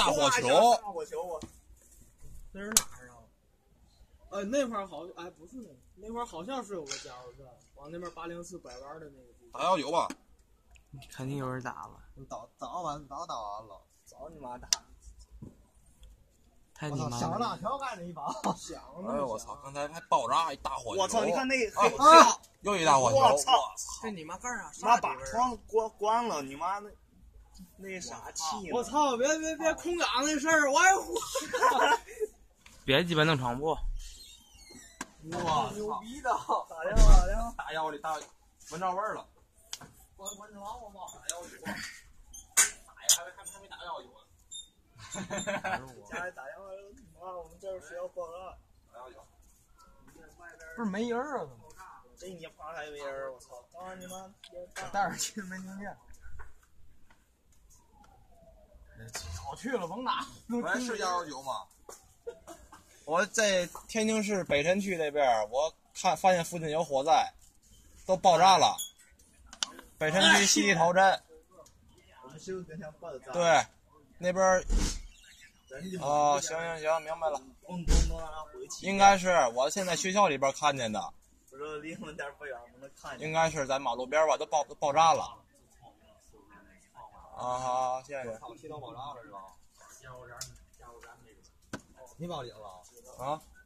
大火球。 大火球啊！ 那是哪儿啊？那块儿好，哎，不是那块儿好像是有个加油站，往那边804拐弯的那个地方。 打119吧。 肯定有人打了。 早晚早打完了，早你妈打！ 太你妈！ 想着辣条干了一把， 想哎呦我操！刚才还爆炸一大火球！ 我操！你看那又一大火球！ 我操！ 这你妈干啥？ 妈把窗关了，你妈那啥气！ 我操！别空港那事儿，我也火！ 别鸡巴弄床铺！ 哇， 牛逼的！打电话！ 大腰里大，闻着味儿了。 关着王八吗？ 打119，打呀，还没打119呢。 家里打电话说：“妈，我们这儿学校爆炸。” 打119。 不是没人啊？怎么？ 这你怕还没人？我操！刚刚你妈戴耳机没听见。 早去了，甭打。 喂，是119吗？我在天津市北辰区那边，我发现附近有火灾，都爆炸了。北辰区西里头镇。 我们修跟前爆的炸。 对，那边。哦，行，明白了。应该是我现在学校里边看见的。 我说离我们点不远，我能看见。 应该是在马路边吧，都爆炸了。啊，好，谢谢。 气到爆炸了是吧？ 你报警了？啊？